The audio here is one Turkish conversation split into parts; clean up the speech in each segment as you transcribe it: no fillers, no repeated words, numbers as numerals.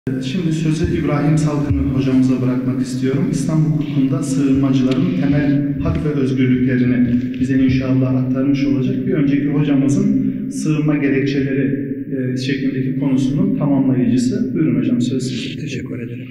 Şimdi sözü İbrahim Salgın hocamıza bırakmak istiyorum. İstanbul hukukunda sığınmacıların temel hak ve özgürlüklerini bize inşallah aktarmış olacak. Bir önceki hocamızın sığınma gerekçeleri şeklindeki konusunun tamamlayıcısı. Buyurun hocam, söz sizin. Teşekkür ederim.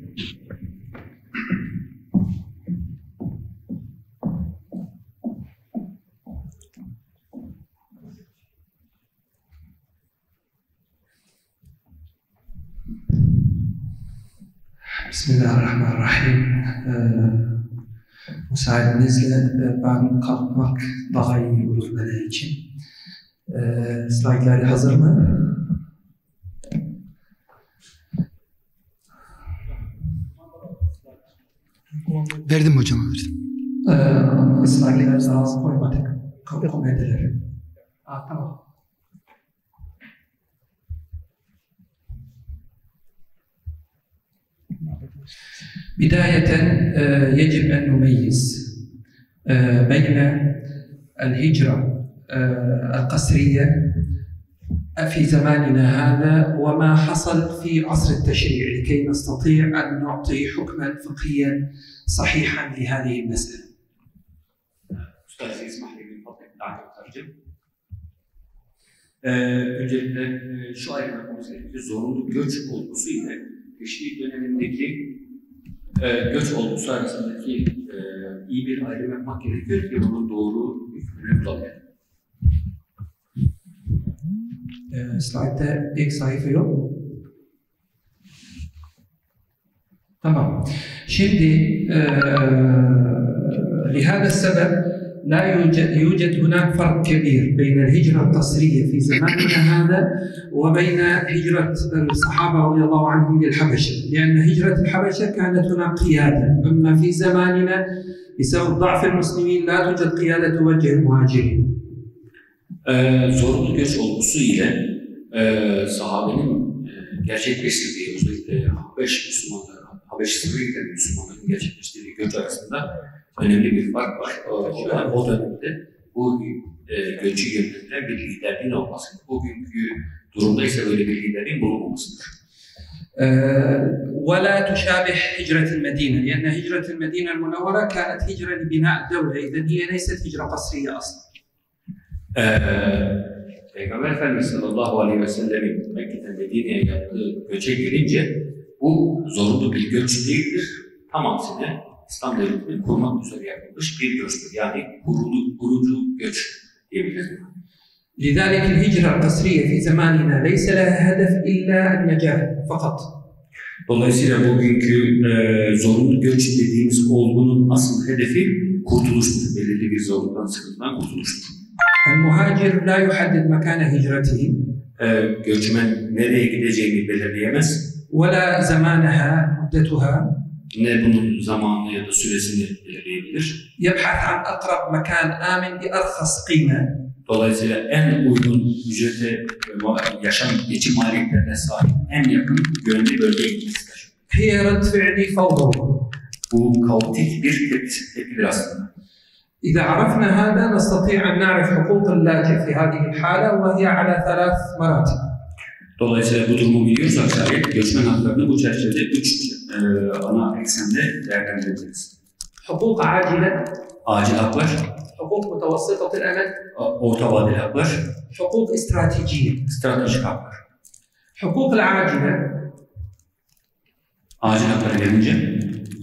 Bismillahirrahmanirrahim. Müsaadenizle ben kalkmak daha iyi olur benim için. Slaytları hazır mı? Verdim hocam, verdim. Ama slaytları daha koymadık. Komediler. Tamam. بداية يجب أن نميز بين الهجرة القسرية في زماننا هذا وما حصل في عصر التشريع لكي نستطيع أن نعطي حكما فقهيا صحيحا لهذه المسألة. أستاذ اسمح لي من فضلك دعني أترجم. Öncelikle şu ayrımlarımız gerekiyor. Zorunlu göç olgusu ile teşrik dönemindeki göç olgusu arasındaki iyi bir ayrım yapmak gerekiyor ki bunun doğru hükmünü bulabilelim. Slaytta ilk sayfa yok. Tamam. Şimdi لهذا السبب لا يوجد هناك فرق كبير بين الهجرة القسرية في زماننا هذا وبين هجرة الصحابة رضي الله عنهم للحبشة، لأن هجرة الحبشة كانت هناك قيادة، أما في زماننا بسبب ضعف المسلمين لا توجد قيادة توجه المهاجرين. Zorunlu göç olgusu ile sahabenin gerçekleştirdiği, özellikle Habeş Sınırı'yla Müslümanların gerçekleştirdiği göç arasında önemli bir fark var. O dönemde bu göçü yönetilen bir liderliğin olması. Bugünkü durumda ise böyle bir liderliğin bulunmamasıdır. ولا تشابه هجرة المدينة لأن هجرة المدينة المنورة كانت هجرة لبناء الدولة، إذا هي ليست هجرة قسرية أصلا. Peygamber Efendimiz sallallahu aleyhi ve sellem'in Mekke'den Medine'ye yaptığı göçe gelince bu zorunlu bir göç değildir. Tam aksine İslam devletini kurmak üzere yapılmış bir göçtür. Yani kurucu göç diyebiliriz. لذلك الهجرة القسرية في زماننا ليس لها هدف إلا النجاة فقط. Dolayısıyla bugünkü zorunlu göç dediğimiz olgunun asıl hedefi kurtuluştur. Belirli bir zorluktan, sıkıntıdan kurtuluştur. المهاجر لا يحدد مكان هجرته. Göçmen nereye gideceğini belirleyemez. ولا زمانها مدتها. Ne bunun zamanını ya da süresini belirleyebilir. يبحث عن أقرب مكان آمن بأرخص قيمة. Dolayısıyla en uygun ücrete, geçim maliyetlerine sahip en yakın güvenli bölgeye gitmesidir. هي رد فعل فوضوي. Bu kaotik bir tepkidir aslında. إذا عرفنا هذا نستطيع أن نعرف حقوق اللاجئ في هذه الحالة وهي على 3 مراتب. Dolayısıyla bu durumu biliyorsak şayet göçmen haklarını bu çerçevede 3 ana eksende değerlendirebiliriz. حقوق عاجلة. Acil haklar. حقوق متوسطة الأمد. Orta vadeli haklar. حقوق استراتيجية. Stratejik haklar. حقوق العاجلة. Acil haklara gelince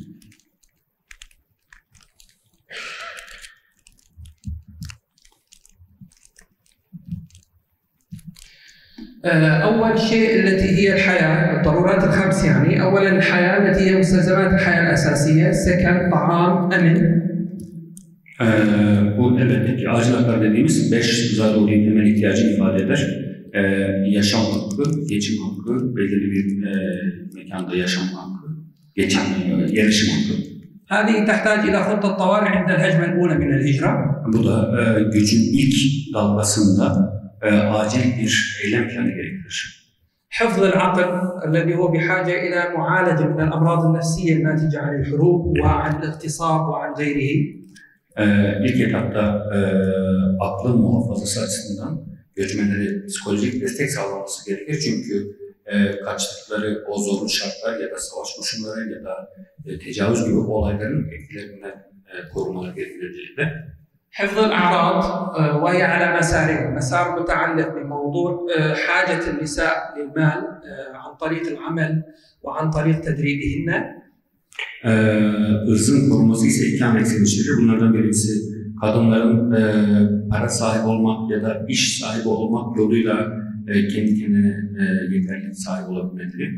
أول شيء التي هي الحياة، الضرورات الخمس يعني، أولا الحياة التي هي مستلزمات الحياة الأساسية، سكن، طعام، أمن. Bu elbette ki acil haklar dediğimiz 5 zaruri temel ihtiyacı ifade eder. Yaşam hakkı, geçim hakkı, belirli bir mekanda yaşam hakkı, yerleşim hakkı. هذه تحتاج إلى خطة طوارئ عند الهجمة الأولى من الهجرة. Bu da göçün ilk dalgasında acil bir eylem planı gerektirir. حفظ العقل الذي هو بحاجة إلى معالجة من الأمراض النفسية الناتجة عن الحروب وعن الاغتصاب وعن غيره. İlk etapta aklın muhafazası açısından göçmenlere psikolojik destek sağlanması gerekir. Çünkü kaçtıkları o zorlu şartlar ya da savaş koşulları ya da tecavüz gibi olayların etkilerinden korumaları gerekir öncelikle. حفظ الأعراض وهي على مسارين، مسار متعلق بموضوع حاجة النساء للمال عن طريق العمل وعن طريق تدريبهن. Irzın korunması ise iki ana ekseniştir. Bunlardan birisi kadınların para sahibi olmak ya da iş sahibi olmak yoluyla kendi kendine yeterli sahibi olabilmeleri.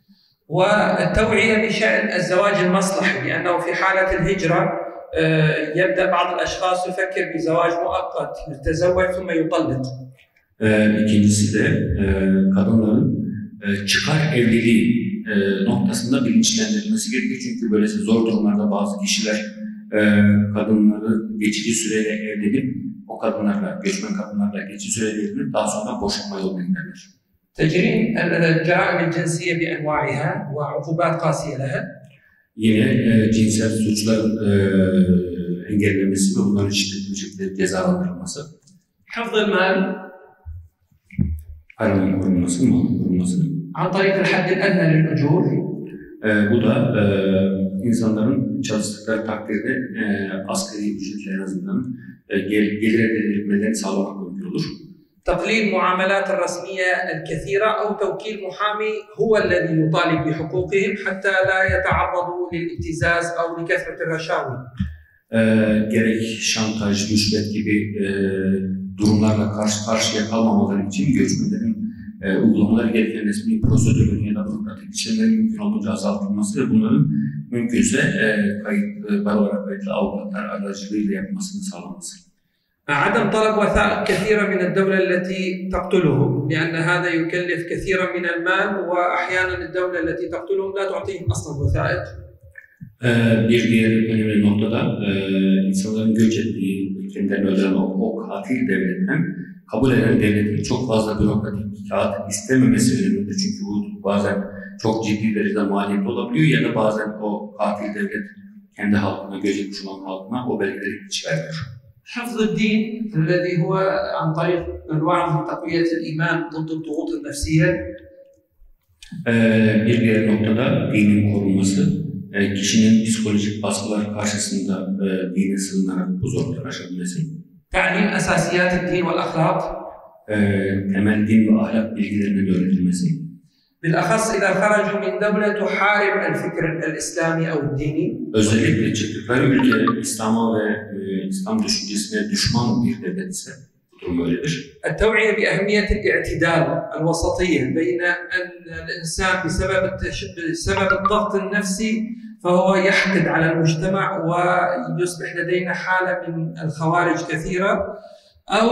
والتوعية بشأن الزواج المصلحي، لأنه في حالة الهجرة يبدأ بعض الأشخاص يفكر بزواج مؤقت، يتزوج ثم يطلق. İkincisi de kadınların çıkar evliliği noktasında bilinçlendirilmesi gerekir. Çünkü böylesi zor durumlarda bazı kişiler kadınları geçici süreyle evlenip o kadınlarla, göçmen kadınlarla geçici süreyle evlenip daha sonra boşanma yoluna giderler. تجريم الجرائم الجنسية بأنواعها وعقوبات قاسية لها. Yine cinsel suçların engellenmesi ve bunların şiddetli bir şekilde cezalandırılması. حفظ المال Paranın korunması, malın korunması. عن طريق الحد الأدنى للأجور. Bu da insanların çalıştıkları takdirde asgari ücretle en azından gelir elde edilmelerini sağlamak mümkün olur. تقليل معاملات الرسمية الكثيرة أو توكيل محامي هو الذي يطالب بحقوقهم حتى لا يتعرضوا للابتزاز أو لكثرة الرشاوي. Gerek şantaj, rüşvet gibi durumlarla karşı karşıya kalmamaları için göçmenlerin uygulamaları gereken resmi prosedürlerin ya da bürokratik işlemlerin mümkün olduğunca azaltılması ve bunların mümkünse barolara kayıtlı avukatlar aracılığıyla yapılmasını sağlanması. عدم طلب وثائق كثيرة من الدولة التي تقتلهم، لأن هذا يكلف كثيرا من المال، وأحيانا الدولة التي تقتلهم لا تعطيهم أصلا وثائق. Bir diğer önemli noktada insanların göç ettiği, kendilerini öldüren o katil devletten kabul eden devletin çok fazla bürokratik kağıt istememesi önemlidir. Çünkü bu bazen çok ciddi derecede maliyetli olabiliyor ya da bazen o katil devlet kendi halkına, göç etmiş olan halkına o belgeleri çıkarıyor. حفظ الدين الذي هو عن طريق الوعظ وتقوية الإيمان ضد الضغوط النفسية. Bir diğer noktada dinin korunması, kişinin psikolojik baskılar karşısında dine sığınarak bu zorlukları aşabilmesi. تعليم أساسيات الدين والأخلاق. Temel din ve ahlak bilgilerinin öğretilmesi. بالأخص إذا خرجوا من دولة تحارب الفكر الإسلامي أو الديني. Özellikle çıktıkları ülke İslam'a ve İslam düşüncesine düşman bir devlet ise bu durum öyledir. التوعية بأهمية الاعتدال الوسطية بين أن الإنسان بسبب الضغط النفسي فهو يحقد على المجتمع ويصبح لدينا حالة من الخوارج كثيرة، أو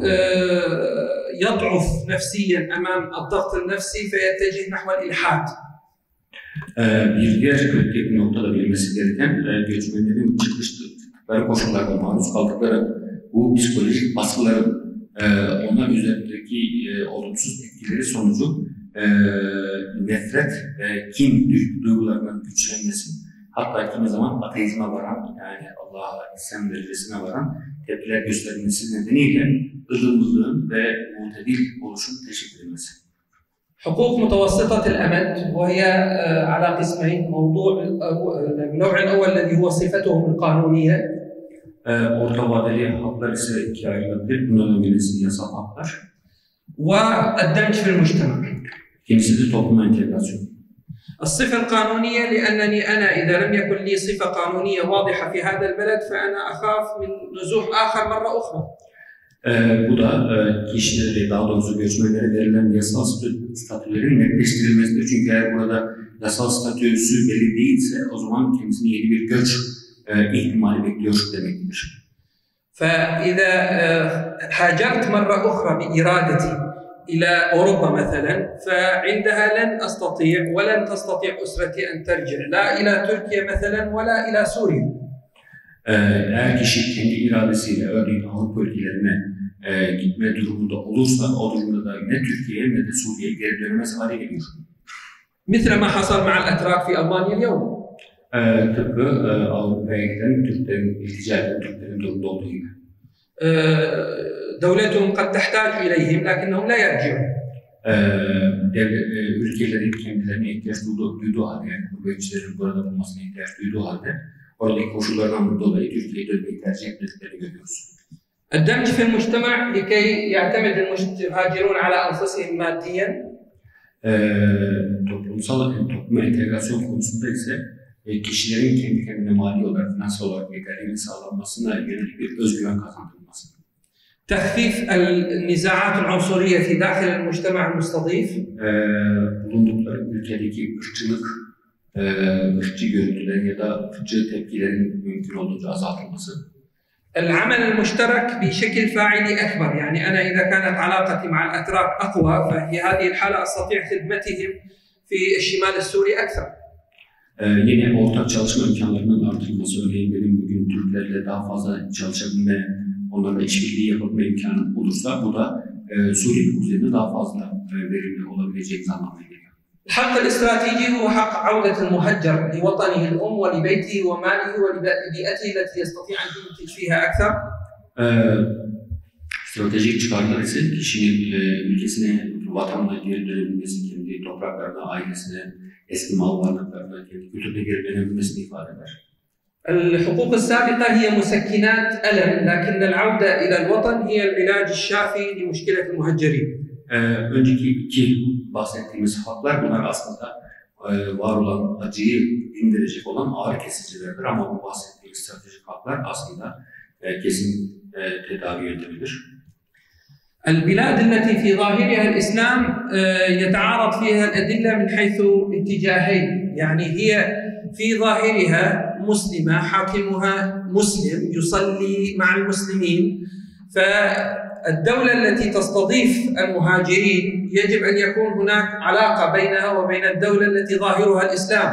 يضعف نفسيا أمام الضغط النفسي فيتجه نحو الإلحاد. Bir diğer kritik noktada bilmesi gereken göçmenlerin çıktıkları koşullarda maruz kaldıkları bu psikolojik baskıların onlar üzerindeki olumsuz etkileri sonucu nefret ve kin duygularının güçlenmesi, hatta kimi zaman ateizme varan, yani Allah'a isyan derecesine varan tepkiler gösterilmesi nedeniyle ılımlılığın ve mutedil oluşun teşvik edilmesi. حقوق متوسطة الأمد وهي على قسمين، النوع الأول الذي هو صفتهم القانونية. Orta vadeli haklar ise ikiye ayrılabilir. Bunların birisi yasal haklar. والدمج في المجتمع. İkincisi de topluma entegrasyon. الصفة القانونية لأنني أنا إذا لم يكن لي صفة قانونية واضحة في هذا البلد فأنا أخاف من نزوح آخر مرة أخرى. Bu da kişilere, daha doğrusu göçmenlere verilen yasal statülerin netleştirilmesidir. Çünkü eğer burada yasal statüsü belli değilse o zaman kendisini yeni bir göç ihtimali bekliyor demektir. فإذا هاجرت مرة أخرى بإرادتي إلى أوروبا مثلا فعندها لن أستطيع ولن تستطيع أسرتي أن ترجع لا إلى تركيا مثلا ولا إلى سوريا. Eğer kişi kendi iradesiyle örneğin Avrupa ülkelerine gitme durumunda olursa o durumda da ne Türkiye'ye ne de Suriye'ye geri dönemez hale geliyor. مثل ما حصل مع الأتراك في ألمانيا اليوم. Tıpkı Avrupa'ya giden Türklerin, iltica eden Türklerin durumda olduğu gibi. دولتهم قد تحتاج إليهم لكنهم لا يرجعون. ülkelerin kendilerine ihtiyaç duyduğu halde, yani gurbetçilerin burada bulunmasına ihtiyaç duyduğu halde oradaki koşullardan dolayı Türkiye'ye dönmeyi tercih ettiklerini görüyoruz. الدمج في المجتمع لكي يعتمد المهاجرون على أنفسهم ماديا. Topluma entegrasyon konusunda ise kişilerin kendi kendine mali olarak, finansal olarak yeterliliğini sağlanmasına yönelik bir özgüven kazandırılması. تخفيف النزاعات العنصرية في داخل المجتمع المستضيف. Bulundukları ülkedeki ırkçı görüntülerin ya da ırkçı tepkilerin mümkün olduğunca azaltılması. العمل المشترك بشكل فاعلي أكبر، يعني أنا إذا كانت علاقتي مع الأتراك أقوى ففي هذه الحالة أستطيع خدمتهم في الشمال السوري أكثر. Yine ortak çalışma imkanlarının artırılması, örneğin benim bugün Türklerle daha fazla çalışabilme, onlarla işbirliği yapabilme imkanım olursa bu da Suriye kuzeyinde daha fazla verimli olabileceğimiz anlamına geliyor. الحق الاستراتيجي هو حق عودة المهجر لوطنه الأم ولبيته وماله ولبيئته التي يستطيع أن ينتج فيها أكثر. Stratejik çıkarlar ise kişinin ülkesine, vatanına geri dönebilmesi, kendi topraklarına, ailesine, eski mal varlıklarına, kendi kültürüne geri dönebilmesini ifade eder. الحقوق السابقة هي مسكنات ألم، لكن العودة إلى الوطن هي العلاج الشافي لمشكلة المهجرين. Önceki iki bahsettiğimiz haklar bunlar aslında var olan acıyı indirecek olan ağrı kesicilerdir ama bu bahsettiğimiz stratejik haklar aslında kesin tedavi yöntemidir. البلاد التي في ظاهرها الإسلام يتعارض فيها الأدلة من حيث اتجاهين، يعني هي في ظاهرها مسلمة حاكمها مسلم يصلي مع المسلمين، فالدولة التي تستضيف المهاجرين يجب أن يكون هناك علاقة بينها وبين الدولة التي ظاهرها الإسلام.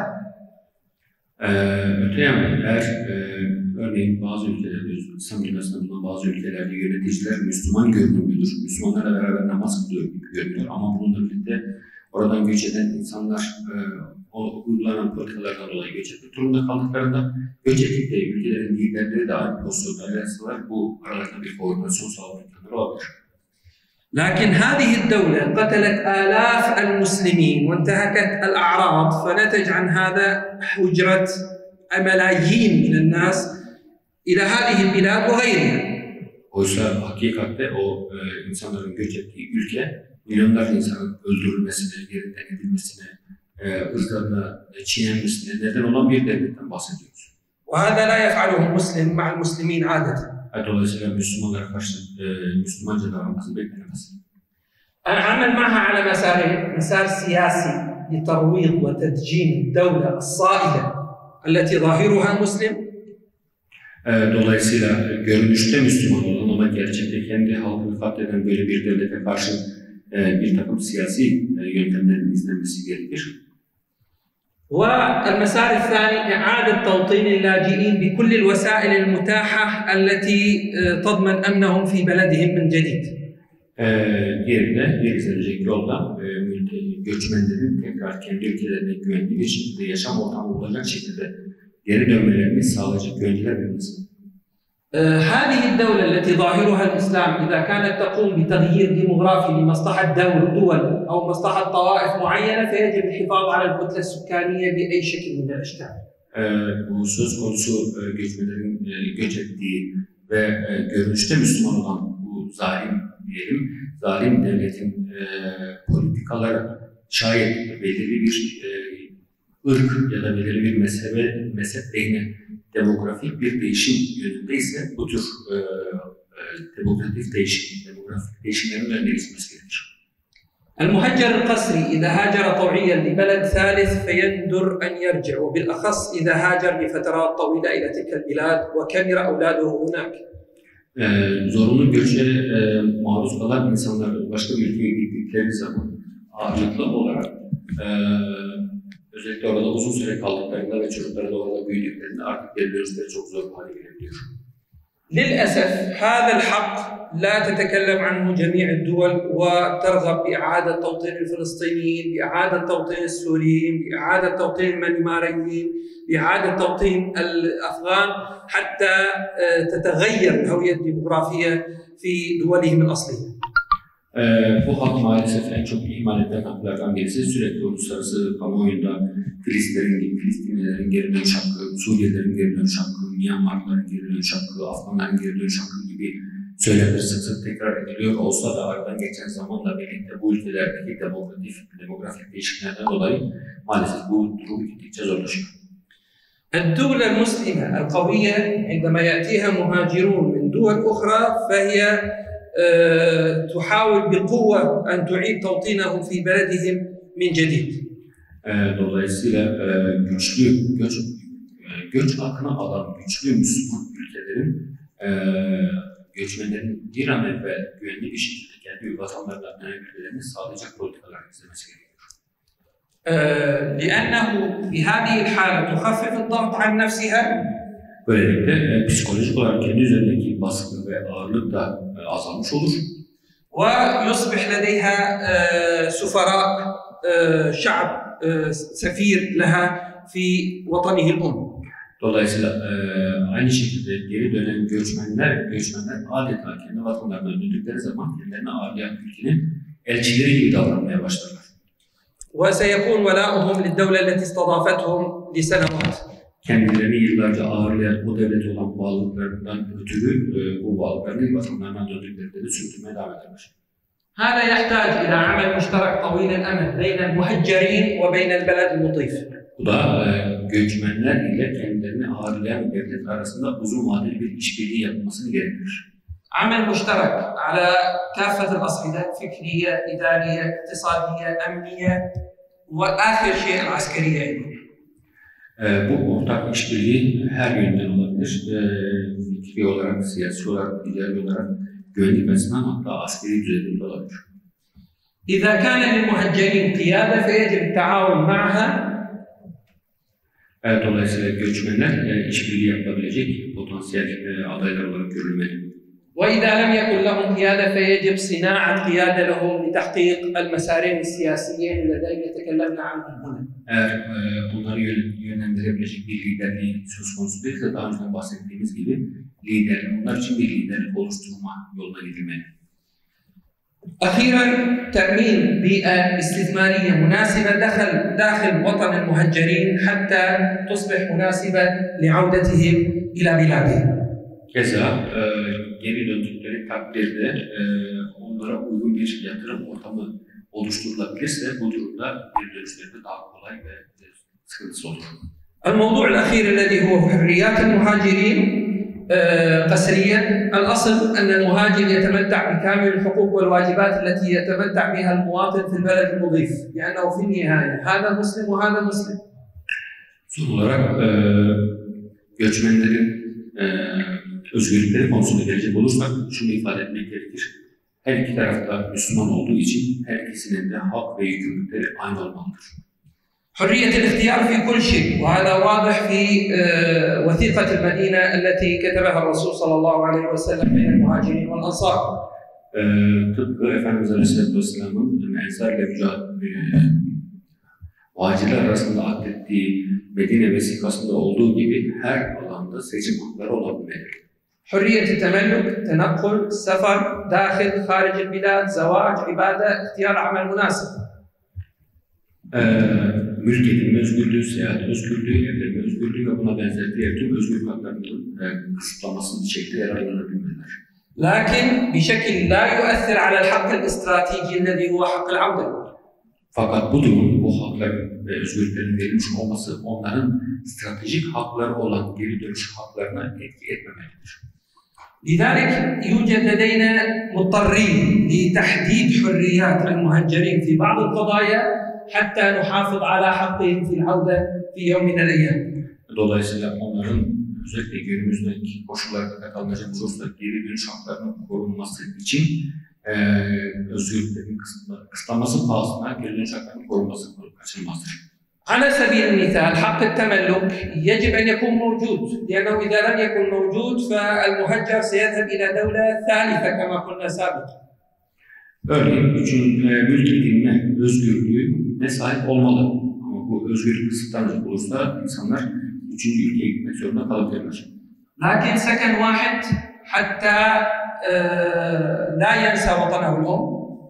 Öte yandan örneğin bazı ülkelerde, İslam dünyasında bulunan bazı ülkelerde yöneticiler Müslüman görünümlüdür. Müslümanlarla beraber namaz kılıyor gibi görünüyor ama bununla birlikte oradan göç eden insanlar o uygulanan politikalardan dolayı göç etmek durumunda kaldıklarında göç ettikleri ülkelerin liderleri de aynı pozisyonda alırsalar bu aralarında bir koordinasyon sağlama imkanları olabilir. لكن هذه الدولة قتلت آلاف المسلمين وانتهكت الأعراض فنتج عن هذا هجرة ملايين من الناس إلى هذه البلاد وغيرها. Oysa hakikatte o insanların göç ettiği ülke milyonlarca insanın öldürülmesine, yerinden edilmesine, ırklarına çiğnenmesine neden olan bir devletten bahsediyoruz. وهذا لا يفعله المسلم مع المسلمين عادة. Dolayısıyla Müslümanlara karşı Müslümanca davranması beklenemez. أنا أعمل معها على مسارين، مسار سياسي لترويض وتدجين الدولة الصائلة التي ظاهرها مسلم. Dolayısıyla görünüşte Müslüman olan ama gerçekte kendi halkını katleden böyle bir devlete karşı bir takım siyasi yöntemlerin izlenmesi gerekir. والمسار الثاني إعادة توطين اللاجئين بكل الوسائل المتاحة التي تضمن أمنهم في بلدهم من جديد. Diğerine izlenecek yolda göçmenlerin tekrar kendi ülkelerine güvenli bir şekilde yaşam ortamı olacak şekilde geri dönmelerini sağlayacak güvenceler verilmesi. هذه الدولة التي ظاهرها الإسلام إذا كانت تقوم بتغيير ديموغرافي لمصلحة دول أو مصلحة طوائف معينة فيجب الحفاظ على الكتلة السكانية بأي شكل من الأشكال. Bu söz konusu göçmenlerin göç ettiği ve görünüşte Müslüman olan bu zalim devletin politikaları şayet belirli bir ırk ya da belirli bir mezhep lehine demografik bir değişim yönündeyse bu tür demografik değişimlerin önüne geçmesi gerekir. المهجر القسري إذا هاجر طوعيا لبلد ثالث فيندر أن يرجع، وبالأخص إذا هاجر لفترات طويلة إلى تلك البلاد وكبر أولاده هناك. Zorunlu göçe maruz kalan insanlar başka bir ülkeye gittikleri zaman ağırlıklı olarak özellikle orada uzun süre kaldıklarında ve çocukları da orada büyüdüklerinde artık geri dönüşleri çok zor bir hale gelebiliyor. للأسف هذا الحق لا تتكلم عنه جميع الدول وترغب بإعادة توطين الفلسطينيين، بإعادة توطين السوريين، بإعادة توطين المنماريين، بإعادة توطين الأفغان حتى تتغير الهوية الديموغرافية في دولهم الأصلية. Bu hak maalesef en çok ihmal edilen haklardan birisi. Sürekli uluslararası kamuoyunda Filistinlilerin geri dönüş hakkı, Suriyelilerin geri dönüş hakkı, Myanmarlıların geri dönüş hakkı, Afganların geri dönüş hakkı gibi söylemler sık sık tekrar ediliyor. Olsa da aradan geçen zamanla birlikte bu ülkelerdeki demografik değişikliklerden dolayı maalesef bu durum gittikçe zorlaşıyor. الدولة المسلمة القوية عندما يأتيها مهاجرون من دول أخرى فهي تحاول بقوة أن تعيد توطينهم في بلدهم من جديد. Dolayısıyla göç akını alan güçlü Müslüman ülkelerin göçmenlerin bir an evvel güvenli bir şekilde kendi vatanlarına dönebilmelerini sağlayacak politikalar izlemesi gerekiyor. لأنه بهذه الحالة تخفف الضغط عن نفسها. Böylelikle psikolojik olarak kendi üzerindeki baskı ve ağırlık da azalmış olur. ويصبح لديها سفراء شعب سفير لها في وطنه الأم. Dolayısıyla aynı şekilde geri dönen göçmenler adeta kendi vatanlarına döndükleri zaman kendilerini ağırlayan ülkenin elçileri gibi davranmaya başlarlar. وسيكون ولاؤهم للدولة التي استضافتهم لسنوات. Kendilerini yıllarca ağırlayan o devlete olan bağlılıklarından ötürü bu bağlılıklarını vatanlarına döndüklerinde de sürdürmeye devam ederler. هذا يحتاج إلى عمل مشترك طويل الأمد بين المهجرين وبين البلد المضيف. Bu da göçmenler ile kendilerini ağırlayan devlet arasında uzun vadeli bir işbirliği yapılmasını gerektirir. عمل مشترك على كافة الأصعدة فكرية، إدارية، اقتصادية، أمنية وآخر شيء العسكرية أيضا. Bu ortak işbirliği her yönden olabilir. Fikri olarak, siyasi olarak, idari olarak, güvenlik açısından hatta askeri düzeyde olabilir. إذا كان للمهجرين قيادة فيجب التعاون معها. Dolayısıyla göçmenler işbirliği yapabilecek potansiyel adaylar olarak görülmeli. وإذا لم يكن لهم قيادة فيجب صناعة قيادة لهم لتحقيق المسارين السياسيين اللذين تكلمنا عنهم هنا. Eğer bunları yönlendirebilecek bir liderliği söz konusu değilse daha önce bahsettiğimiz gibi onlar için bir liderlik oluşturma yoluna gidilmeli. أخيراً تأمين بيئة استثمارية مناسبة داخل وطن المهجرين حتى تصبح مناسبة لعودتهم إلى بلادهم. Keza geri döndükleri takdirde onlara uygun bir yatırım ortamı oluşturulabilirse bu durumda geri dönüşleri daha kolay ve sıkıntısı olur. الموضوع الأخير الذي هو حريات المهاجرين قسريا الأصل أن المهاجر يتمتع بكامل الحقوق والواجبات التي يتمتع بها المواطن في البلد المضيف لأنه في النهاية هذا مسلم وهذا مسلم. Son olarak göçmenlerin özgürlükleri konusunda gelecek olursak şunu ifade etmek gerekir. Her iki tarafta Müslüman olduğu için her ikisinin de hak ve yükümlülükleri aynı olmalıdır. حرية الاختيار في كل شيء وهذا واضح في وثيقة المدينة التي كتبها الرسول صلى الله عليه وسلم بين المهاجرين والأنصار. Tıpkı Efendimiz Aleyhisselatü Vesselam'ın Ensar ile muhacirler arasında akdettiği Medine vesikasında olduğu gibi her alanda seçim hakları olabilmelidir. حرية التملك، تنقل، سفر، داخل، خارج البلاد، زواج، عبادة، اختيار عمل مناسب. Mülk edinme özgürlüğü, seyahat özgürlüğü, evlenme özgürlüğü ve buna benzer diğer tüm özgürlük haklarının kısıtlamasının şekli yararlanabilmeliler. لكن بشكل لا يؤثر على الحق الاستراتيجي الذي هو حق العودة. Fakat bu durum, bu hakların ve özgürlüklerin verilmiş olması onların stratejik hakları olan geri dönüş haklarına etki etmemelidir. لذلك يوجد لدينا مضطرين لتحديد حريات المهجرين في بعض القضايا حتى نحافظ على حقهم في العودة في يوم من الأيام. Dolayısıyla onların özellikle günümüzdeki koşullarda katılacak olursa geri dönüş haklarının korunması için özgürlüklerin kısıtlanması pahasına geri dönüş haklarının korunması kaçınılmazdır. على سبيل المثال حق التملك يجب أن يكون موجود لأنه إذا لم يكن موجود فالمهجر سيذهب إلى دولة ثالثة كما قلنا سابقا. Örneğin mülk edinme özgürlüğüne sahip olmalı. Ama bu özgürlük kısıtlanacak olursa insanlar üçüncü ülkeye gitmek zorunda kalabilirler. لكن سكن واحد حتى لا ينسى وطنه الأم.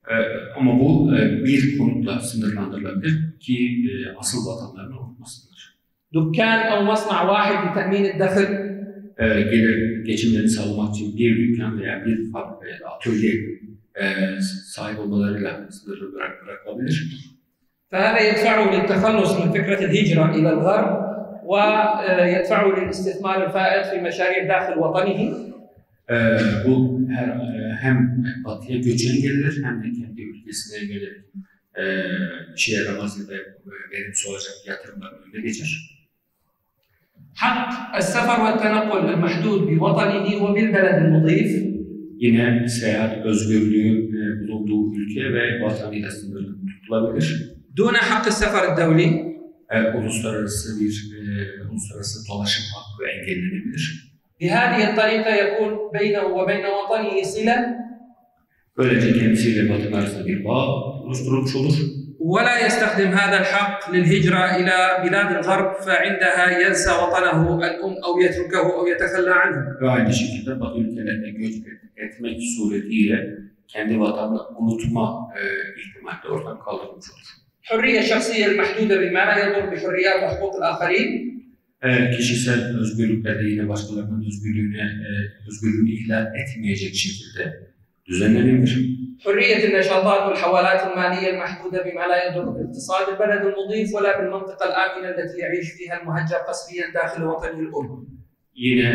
Ama bu bir konutla sınırlandırılabilir ki asıl vatanlarının olmasıdır. دكان أو مصنع واحد لتأمين الدخل. Gelir geçimlerini sağlamak için bir dükkan veya bir fabrika ya da atölye sahip olmalarıyla sınırlı bırakılabilir. فهذا يدفعه للتخلص من فكرة الهجرة إلى الغرب ويدفعه للاستثمار الفائض في مشاريع داخل وطنه. Bu hem batıya göç engellidir hem de kendi ülkesine gelir işe yaramaz ya da verimsiz olacak yatırımların önüne geçer. حق السفر والتنقل المحدود بوطنه وبالبلد المضيف. Yine seyahat özgürlüğü bulunduğu ülke ve vatanıyla sınırlı tutulabilir. دون حق السفر الدولي. Uluslararası dolaşım hakkı engellenebilir. بهذه الطريقة يكون بينه وبين وطنه صلة. Böylece kendisiyle vatan arasında bir bağ oluşturulmuş olur. ولا يستخدم هذا الحق للهجرة إلى بلاد الغرب فعندها ينسى وطنه الأم أو يتركه أو يتخلى عنه. Ve aynı şekilde Batı ülkelerine göç etmek suretiyle kendi vatanını unutma ihtimali de ortadan kaldırılmış olur. حرية شخصية المحدودة بما لا يضر بحريات وحقوق الآخرين. Kişisel özgürlüklerde yine başkalarının özgürlüğünü ihlal etmeyecek şekilde düzenlenebilir. حرية النشاطات والحوالات المالية المحدودة بما لا يضر باقتصاد البلد المضيف ولا بالمنطقة الآمنة التي يعيش فيها المهجر قسريا داخل وطنه الأم. Yine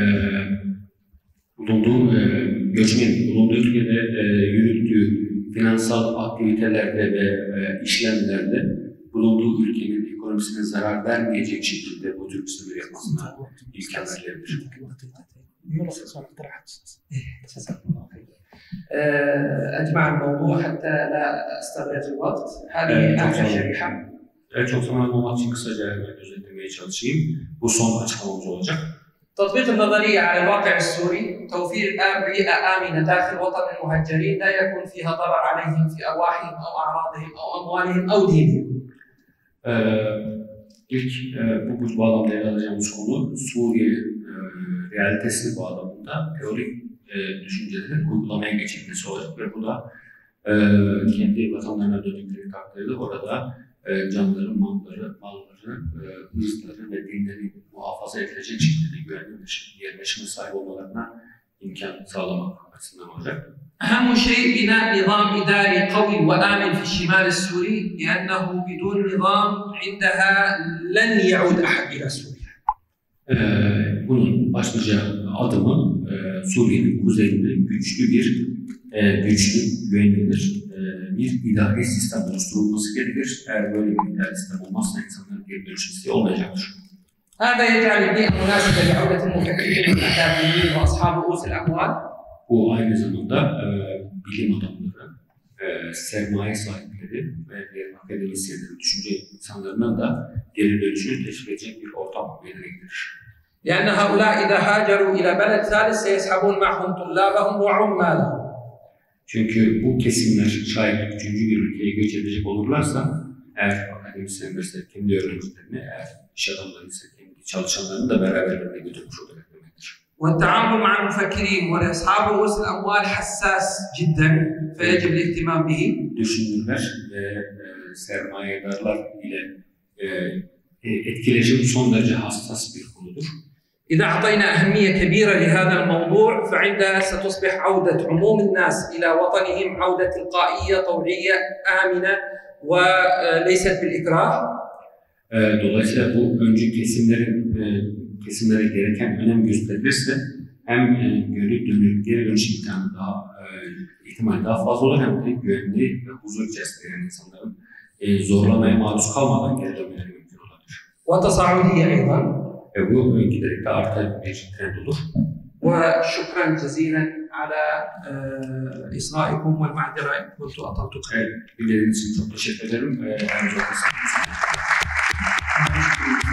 göçmenin bulunduğu ülkede yürüttüğü finansal aktivitelerde ve işlemlerde bulunduğu ülkenin ekonomisine zarar vermeyecek şekilde bu tür işlemleri yapmasına imkan verilebilir. أجمع الموضوع حتى لا أستغرق الوقت. هذه آخر شريحة. Çok zaman olmak için kısaca özetlemeye çalışayım. Bu son açıklamamız olacak. تطبيق النظرية على الواقع السوري، توفير بيئة آمنة داخل وطن المهجرين لا يكون فيها ضرر عليهم في أرواحهم أو أعراضهم أو أموالهم أو دينهم. Bu bağlamda ele alacağımız konu Suriye realitesi bağlamında teorik düşüncelerin uygulamaya geçilmesi olacak ve bu da kendi vatanlarına döndükleri takdirde orada canları, malları, hırsları ve dinleri muhafaza edilecek şekilde güvenli bir yerleşime sahip olmalarına imkan sağlamak açısından olacak. أهم شيء بناء نظام إداري قوي وآمن في الشمال السوري لأنه بدون نظام عندها لن يعود أحد إلى سوريا. Bunun başlıca adımı Suriye'nin kuzeyinde güçlü, güvenilir bir idari sistem oluşturulması gerekir. Eğer böyle bir idari sistem olmazsa insanların geri dönüş isteği olmayacaktır. هذا يجعل البيئة مناسبة لعودة المفكرين الأكاديميين وأصحاب رؤوس الأموال. Bu aynı zamanda bilim adamları, sermaye sahipleri ve diğer akademisyenlerin, düşünce insanlarının da geri dönüşünü teşvik edecek bir ortam meydana getirir. لأن هؤلاء إذا هاجروا إلى بلد ثالث سيسحبون معهم طلابهم وعمالهم. Çünkü bu kesimler şayet üçüncü bir ülkeye göç edecek olurlarsa, eğer akademisyenlerse kendi öğrencilerini, eğer iş adamlarıysa kendi çalışanlarını da beraberlerine götürmüş olacak demektir. والتعامل مع المفكرين وأصحاب رؤوس الأموال حساس جدا فيجب الاهتمام به. Düşünürler ve sermayedarlar ile etkileşim son derece hassas bir konudur. إذا أعطينا أهمية كبيرة لهذا الموضوع فعندها ستصبح عودة عموم الناس إلى وطنهم عودة تلقائية طوعية آمنة وليست بالإكراه. Dolayısıyla bu öncü kesimlere gereken önem gösterilirse hem geri dönüş ihtimali daha fazla olur hem de güvenli ve huzur içerisinde yani insanların zorlamaya maruz kalmadan geri dönmeleri mümkün olabilir. وتصاعدية أيضا. Bu giderek de artan bir trend olur. وشكرا جزيلا على إصغائكم والمعذرة إن كنت أطلتكم. Dinlediğiniz için çok teşekkür ederim.